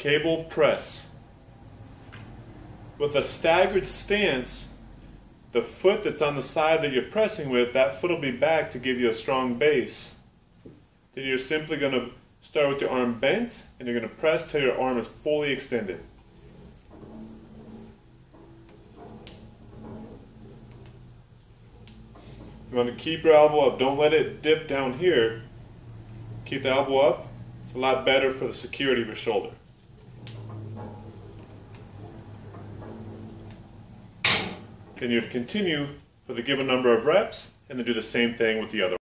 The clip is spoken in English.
cable press. With a staggered stance, the foot that's on the side that you're pressing with, that foot will be back to give you a strong base. Then you're simply going to start with your arm bent, and you're going to press till your arm is fully extended. You want to keep your elbow up. Don't let it dip down here. Keep the elbow up. It's a lot better for the security of your shoulder. Then you'd continue for the given number of reps, and then do the same thing with the other one.